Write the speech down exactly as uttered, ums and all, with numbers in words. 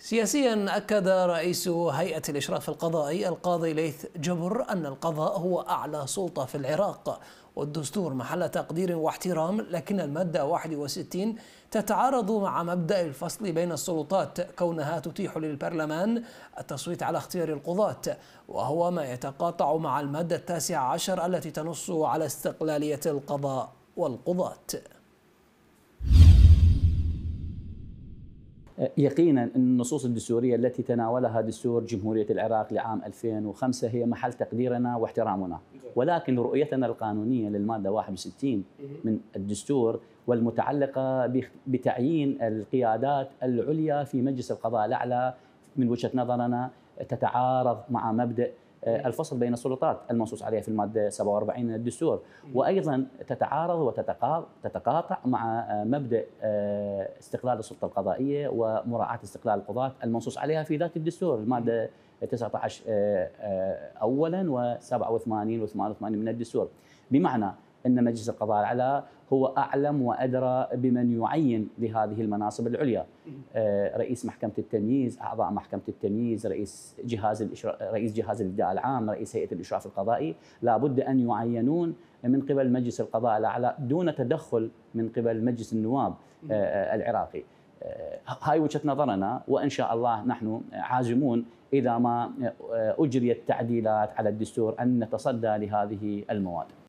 سياسيا، أكد رئيس هيئة الإشراف القضائي القاضي ليث جبر أن القضاء هو أعلى سلطة في العراق والدستور محل تقدير واحترام، لكن المادة واحد وستين تتعارض مع مبدأ الفصل بين السلطات كونها تتيح للبرلمان التصويت على اختيار القضاة، وهو ما يتقاطع مع المادة التاسعة عشر التي تنص على استقلالية القضاء والقضاة. يقينا أن النصوص الدستورية التي تناولها دستور جمهورية العراق لعام ألفين وخمسة هي محل تقديرنا واحترامنا، ولكن رؤيتنا القانونية للمادة واحد وستين من الدستور والمتعلقة بتعيين القيادات العليا في مجلس القضاء الأعلى من وجهة نظرنا تتعارض مع مبدأ الفصل بين السلطات المنصوص عليه في المادة سبعة وأربعين من الدستور، وأيضا تتعارض وتتقاطع مع مبدأ استقلال السلطة القضائية ومراعاة استقلال القضاة المنصوص عليها في ذات الدستور المادة تسعة عشر أولا وسبعة وثمانين وثمانية وثمانين من الدستور، بمعنى أن مجلس القضاء الأعلى هو أعلم وأدرى بمن يعين لهذه المناصب العليا. رئيس محكمة التمييز، أعضاء محكمة التمييز، رئيس جهاز رئيس جهاز الإداء العام، رئيس هيئة الإشراف القضائي، لابد أن يعينون من قبل مجلس القضاء الأعلى دون تدخل من قبل مجلس النواب العراقي. هاي وجهة نظرنا، وإن شاء الله نحن عازمون إذا ما أجريت تعديلات على الدستور أن نتصدى لهذه المواد.